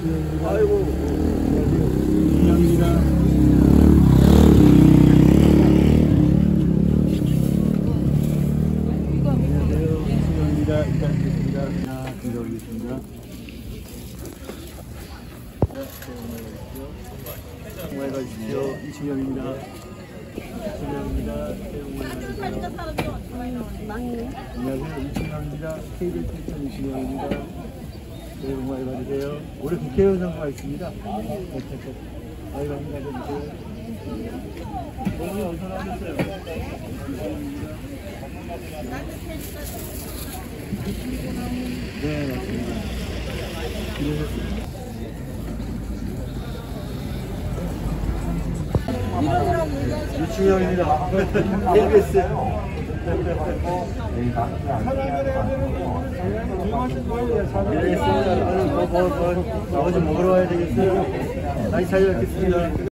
아이고. 이양입니다. 안녕하세요. 이양입니다. 이양입니다. 하나 들어오겠습니다. 정말 가십시오. 이충영입니다. 이충영입니다. 안녕하세요. 이충영입니다. KBS 출신 이충영입니다. 새해 복 많이 받으세요. 올해 국회의원 선거가 있습니다. 많이 받으세요. 오늘 어디서 나오셨어요? 네, 맞습니다. 이충영입니다. KBS. 알겠습니다. 나머지 먹으러 와야 되겠어요. 다시 찾아뵙겠습니다.